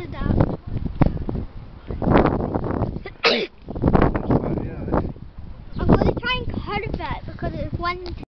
to that. I'm going to try and cut that because it's one